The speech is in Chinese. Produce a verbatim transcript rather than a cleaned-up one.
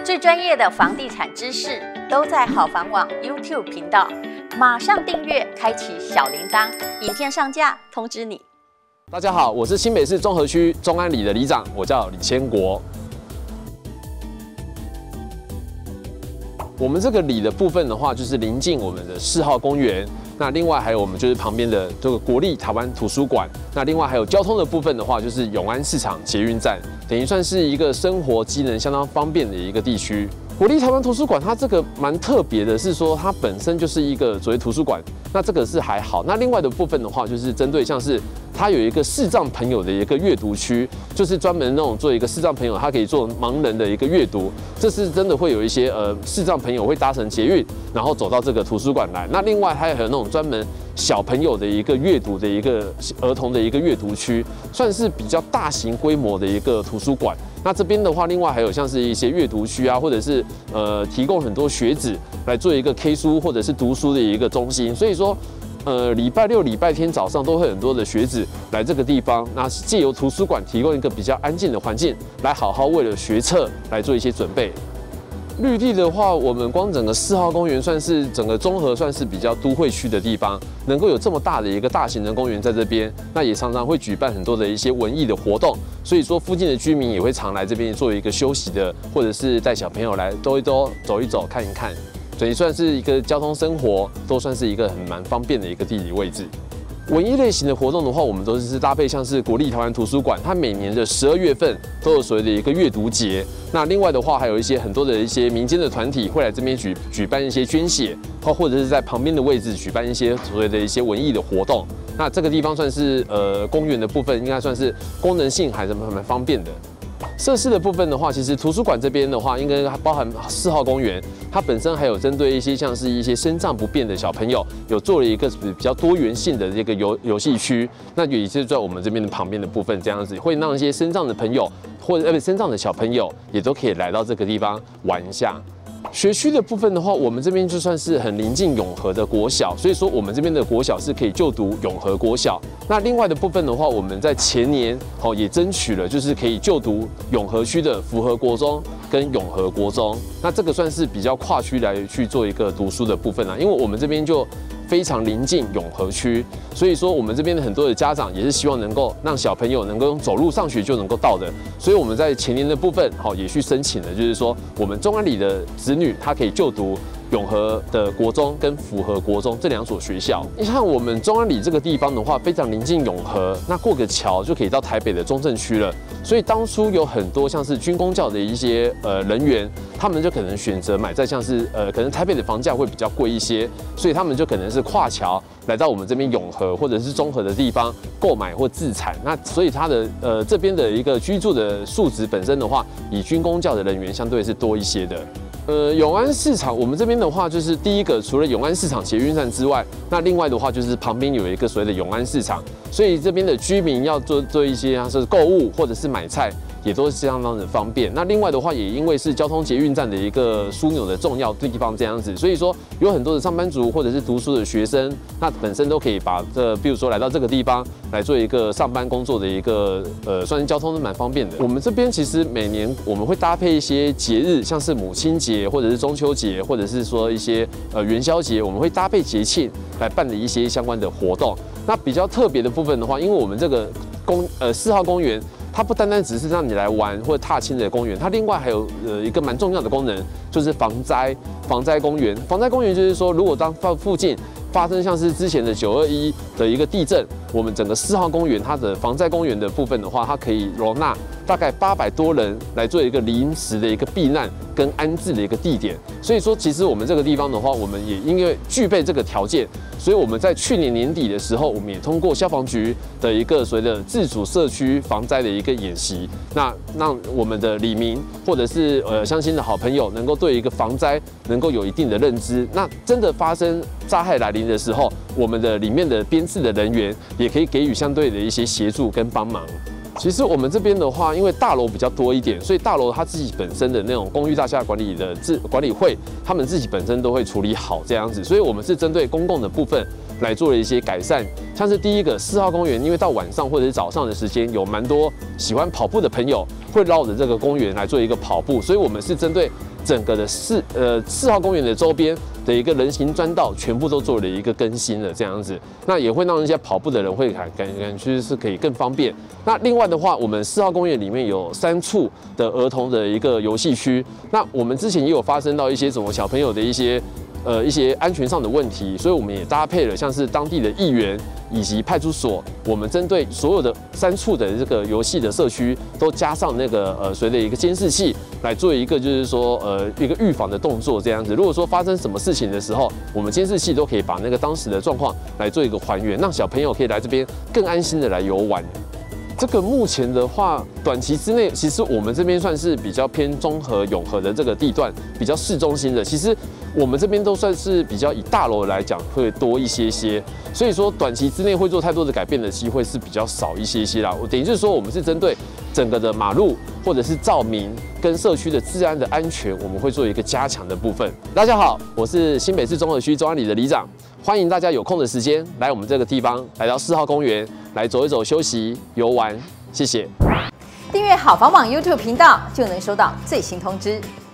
最专业的房地产知识都在好房网 YouTube 频道，马上订阅，开启小铃铛，影片上架通知你。 大家好，我是新北市中和区中安里的里长，我叫李千国。我们这个里的部分的话，就是临近我们的四号公园。那另外还有我们就是旁边的这个国立台湾图书馆。那另外还有交通的部分的话，就是永安市场捷运站，等于算是一个生活机能相当方便的一个地区。国立台湾图书馆它这个蛮特别的，是说它本身就是一个所谓图书馆，那这个是还好。那另外的部分的话，就是针对像是它有一个视障朋友的一个阅读区，就是专门那种做一个视障朋友，他可以做盲人的一个阅读。这是真的会有一些呃视障朋友会搭乘捷运，然后走到这个图书馆来。那另外还有那种专门小朋友的一个阅读的一个儿童的一个阅读区，算是比较大型规模的一个图书馆。那这边的话，另外还有像是一些阅读区啊，或者是呃提供很多学子来做一个 K 书或者是读书的一个中心。所以说，呃礼拜六、礼拜天早上都会很多的学子来这个地方，那借由图书馆提供一个比较安静的环境，来好好为了学测来做一些准备。绿地的话，我们光整个四号公园算是整个中和算是比较都会区的地方，能够有这么大的一个大型的公园在这边，那也常常会举办很多的一些文艺的活动，所以说附近的居民也会常来这边做一个休息的，或者是带小朋友来兜一兜、走一走、看一看，所以算是一个交通生活都算是一个很蛮方便的一个地理位置。文艺类型的活动的话，我们都是搭配像是国立台湾图书馆，它每年的十二月份都有所谓的一个阅读节。那另外的话，还有一些很多的一些民间的团体会来这边举举办一些捐血，或或者是在旁边的位置举办一些所谓的一些文艺的活动。那这个地方算是呃公园的部分，应该算是功能性还是蛮方便的。设施的部分的话，其实图书馆这边的话，应该包含四号公园，它本身还有针对一些像是一些身障不便的小朋友，有做了一个比较多元性的这个游游戏区。那也是在我们这边的旁边的部分，这样子会让一些身障的朋友或者呃身障的小朋友也都可以来到这个地方玩一下。学区的部分的话，我们这边就算是很临近永和的国小，所以说我们这边的国小是可以就读永和国小。那另外的部分的话，我们在前年哦也争取了，就是可以就读永和区的福和国中跟永和国中。那这个算是比较跨区来去做一个读书的部分啦，因为我们这边就非常临近永和区，所以说我们这边的很多的家长也是希望能够让小朋友能够用走路上学就能够到的，所以我们在前年的部分好也去申请了，就是说我们中安里的子女他可以就读永和的国中跟福和国中这两所学校。你像我们中安里这个地方的话，非常临近永和，那过个桥就可以到台北的中正区了。所以当初有很多像是军公教的一些呃人员，他们就可能选择买在像是呃可能台北的房价会比较贵一些，所以他们就可能是跨桥来到我们这边永和或者是中和的地方购买或自产。那所以它的呃这边的一个居住的素质本身的话，以军公教的人员相对是多一些的。呃，永安市场，我们这边的话，就是第一个，除了永安市场捷运站之外，那另外的话就是旁边有一个所谓的永安市场，所以这边的居民要做做一些像是购物或者是买菜，也都是相当的方便。那另外的话，也因为是交通捷运站的一个枢纽的重要地方这样子，所以说有很多的上班族或者是读书的学生，那本身都可以把这，比如说来到这个地方来做一个上班工作的一个呃，算是交通都蛮方便的。我们这边其实每年我们会搭配一些节日，像是母亲节或者是中秋节，或者是说一些呃元宵节，我们会搭配节庆来办理一些相关的活动。那比较特别的部分的话，因为我们这个公呃四号公园，它不单单只是让你来玩或者踏青的公园，它另外还有呃一个蛮重要的功能，就是防灾防灾公园。防灾公园就是说，如果当附近发生像是之前的九二一的一个地震，我们整个四号公园它的防灾公园的部分的话，它可以容纳大概八百多人来做一个临时的一个避难跟安置的一个地点。所以说，其实我们这个地方的话，我们也因为具备这个条件，所以我们在去年年底的时候，我们也通过消防局的一个所谓的自主社区防灾的一个演习，那让我们的里民或者是呃乡亲的好朋友能够对一个防灾能够有一定的认知。那真的发生灾害来临的时候，我们的里面的编制的人员也可以给予相对的一些协助跟帮忙。其实我们这边的话，因为大楼比较多一点，所以大楼它自己本身的那种公寓大厦管理的自管理会，他们自己本身都会处理好这样子，所以我们是针对公共的部分来做了一些改善， 像是第一个四号公园，因为到晚上或者是早上的时间，有蛮多喜欢跑步的朋友会绕着这个公园来做一个跑步，所以我们是针对整个的四呃四号公园的周边的一个人行专道，全部都做了一个更新了这样子，那也会让那些跑步的人会感感感觉是可以更方便。那另外的话，我们四号公园里面有三处的儿童的一个游戏区，那我们之前也有发生到一些什么小朋友的一些。呃，一些安全上的问题，所以我们也搭配了像是当地的议员以及派出所，我们针对所有的三处的这个游戏的社区，都加上那个呃随的一个监视器，来做一个就是说呃一个预防的动作这样子。如果说发生什么事情的时候，我们监视器都可以把那个当时的状况来做一个还原，让小朋友可以来这边更安心的来游玩。这个目前的话，短期之内，其实我们这边算是比较偏中和、永和的这个地段，比较市中心的。其实我们这边都算是比较以大楼来讲会多一些些，所以说短期之内会做太多的改变的机会是比较少一些些啦。我等于就是说，我们是针对整个的马路或者是照明跟社区的治安的安全，我们会做一个加强的部分。大家好，我是新北市中和区中安里的里长，欢迎大家有空的时间来我们这个地方，来到四号公园来走一走、休息、游玩。谢谢。 订阅好房网 YouTube 频道就能收到最新通知。